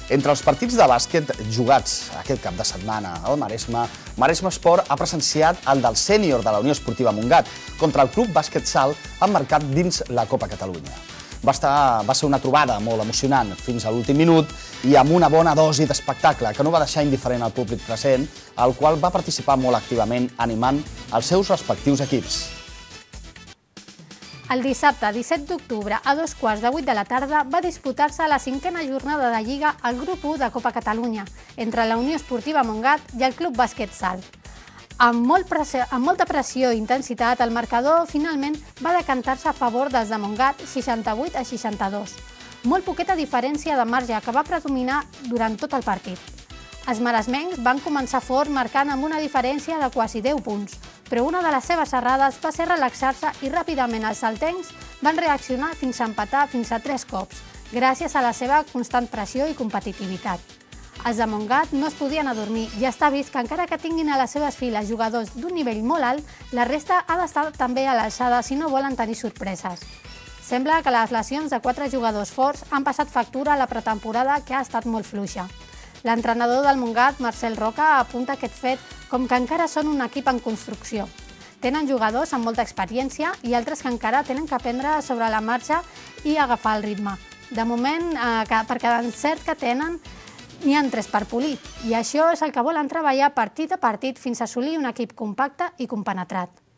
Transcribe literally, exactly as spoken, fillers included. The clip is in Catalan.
Entre els partits de bàsquet jugats aquest cap de setmana al Maresme, Maresme Esport ha presenciat el del sènior de la Unió Esportiva Montgat contra el Club Bàsquet Salt emmarcat dins la Copa Catalunya. Va, estar, va ser una trobada molt emocionant fins a l'últim minut i amb una bona dosi d'espectacle que no va deixar indiferent al públic present, al qual va participar molt activament animant els seus respectius equips. El dissabte disset d'octubre, a dos quarts de vuit de la tarda, va disputar-se la cinquena jornada de Lliga al grup u de Copa Catalunya, entre la Unió Esportiva Montgat i el Club Bàsquet Salt. Amb, molt pressió, amb molta pressió i intensitat, el marcador finalment va decantar-se a favor dels de Montgat, seixanta-vuit a seixanta-dos. Molt poqueta diferència de marge que va predominar durant tot el partit. Els maresmencs van començar fort marcant amb una diferència de quasi deu punts, però una de les seves errades va ser relaxar-se i ràpidament els saltencs van reaccionar fins a empatar fins a tres cops, gràcies a la seva constant pressió i competitivitat. Els de Montgat no es podien adormir i està vist que encara que tinguin a les seves files jugadors d'un nivell molt alt, la resta ha d'estar també a l'alçada si no volen tenir sorpreses. Sembla que les lesions de quatre jugadors forts han passat factura a la pretemporada, que ha estat molt fluixa. L'entrenador del Montgat, Marcel Roca, apunta aquest fet com que encara són un equip en construcció. Tenen jugadors amb molta experiència i altres que encara tenen que aprendre sobre la marxa i agafar el ritme. De moment, eh, per cada encert que tenen, n'hi ha tres per polir, i això és el que volen treballar partit a partit fins a assolir un equip compacte i compenetrat.